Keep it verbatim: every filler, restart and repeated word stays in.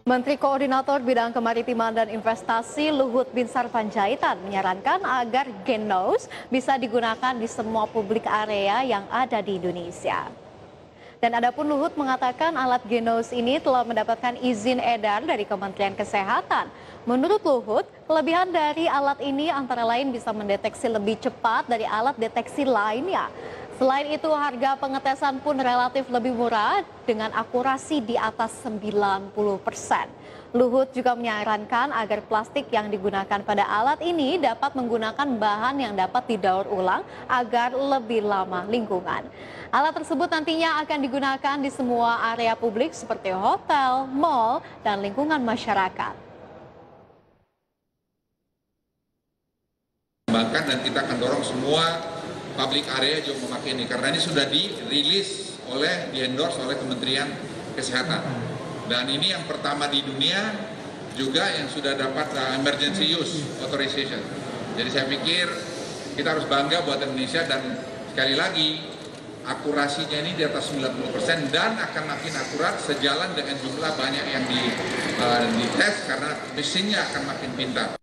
Menteri Koordinator Bidang Kemaritiman dan Investasi Luhut Binsar Panjaitan menyarankan agar Genos bisa digunakan di semua publik area yang ada di Indonesia. Dan adapun Luhut mengatakan alat Genos ini telah mendapatkan izin edar dari Kementerian Kesehatan. Menurut Luhut, kelebihan dari alat ini antara lain bisa mendeteksi lebih cepat dari alat deteksi lainnya. Selain itu, harga pengetesan pun relatif lebih murah dengan akurasi di atas sembilan puluh persen. Luhut juga menyarankan agar plastik yang digunakan pada alat ini dapat menggunakan bahan yang dapat didaur ulang agar lebih lama lingkungan. Alat tersebut nantinya akan digunakan di semua area publik seperti hotel, mal, dan lingkungan masyarakat. Bahkan dan kita akan dorong semua public area juga memakai ini karena ini sudah dirilis oleh di-endorse oleh Kementerian Kesehatan. Dan ini yang pertama di dunia juga yang sudah dapat uh, emergency use authorization. Jadi saya pikir kita harus bangga buat Indonesia dan sekali lagi akurasinya ini di atas sembilan puluh persen dan akan makin akurat sejalan dengan jumlah banyak yang di, uh, dites karena mesinnya akan makin pintar.